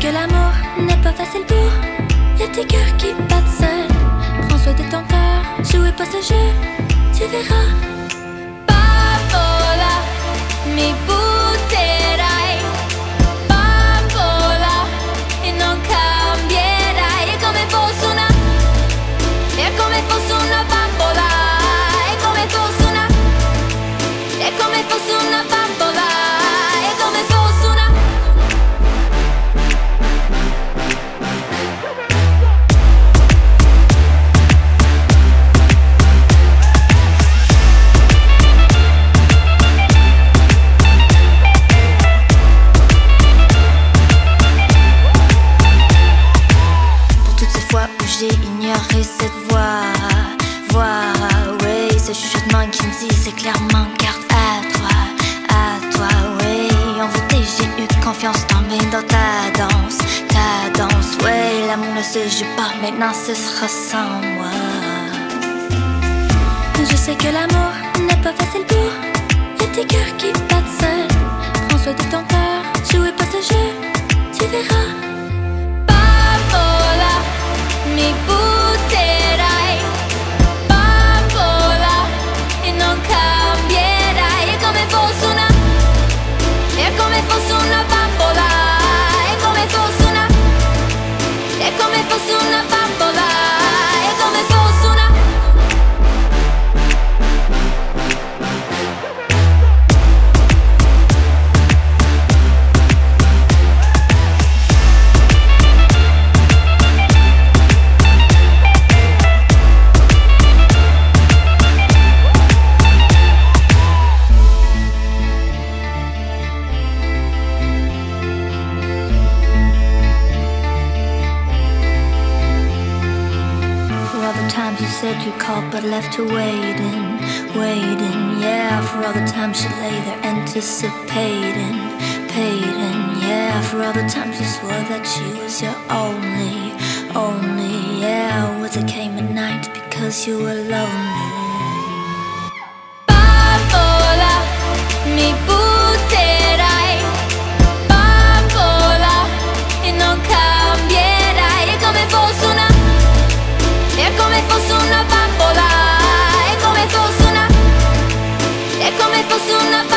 que l'amour n'est pas facile pour les petits cœurs qui battent seuls. Prends soin de ton cœur, jouez pas ce jeu, tu verras. Bambola, mi butterai. Bambola, e non cambierai. È come fosse una, è come fosse una bambola. È come fosse una, è come fosse una bambola. È come fosse una. J'ai ignoré cette voix, oui, ce chuchotement qui me dit c'est clairement garde à toi, oui. Envoûté, j'ai eu confiance tombée dans ta danse, oui. L'amour ne se joue pas, maintenant ce sera sans moi. Je sais que l'amour n'est pas facile pour les petits cœurs qui battent seuls. Prends soin de ton cœur, jouez pas ce jeu, tu verras. Mi butterai, bambola, e non cambierai. È come fosse una, è come fosse una bambola. È come fosse una, è come fosse una bambola. È come fosse una. You said you called but left her waiting, yeah. For all the times she lay there anticipating, yeah. For all the times you swore that she was your only, yeah. Was it came at night because you were lonely? Bambola, mi butterai. Bambola, e non cambierai. È come fosse una, è come fosse una bambola. È come fosse una, è come fosse una bambola.